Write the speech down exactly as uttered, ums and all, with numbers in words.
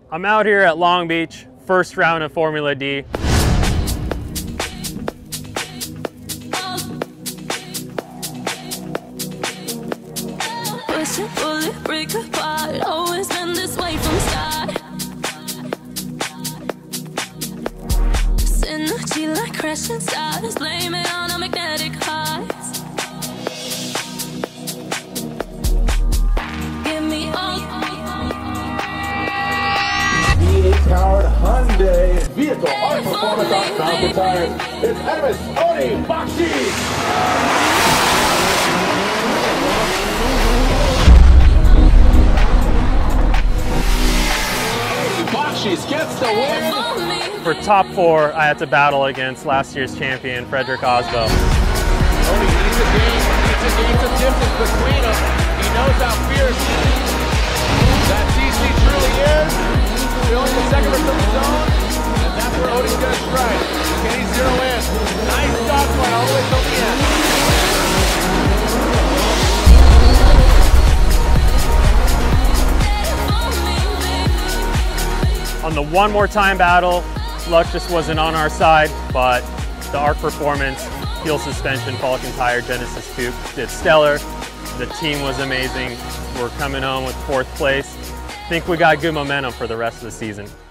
I'm out here at Long Beach, first round of Formula D. Push it, pull it, break apart. Always been this way from start. Synergy like crashing stars. Blame it on our magnetic hearts. Give me all. V eight powered Hyundai vehicle ARK performance on Coupe tires. It's Odi Bakchis. Bakchis gets the win. For top four, I had to battle against last year's champion, Frederick Osbo. Odi needs a game, needs a game to distance between them. He knows how fierce that C C truly is. Filling the second or third zone, and that's where Odi's going to strike. Can he zero in? Nice dogfight all the way till the end. On the one more time battle, luck just wasn't on our side, but the ARK performance, Feal suspension, Falken tire, Genesis Coupe did stellar. The team was amazing. We're coming home with fourth place. I think we got good momentum for the rest of the season.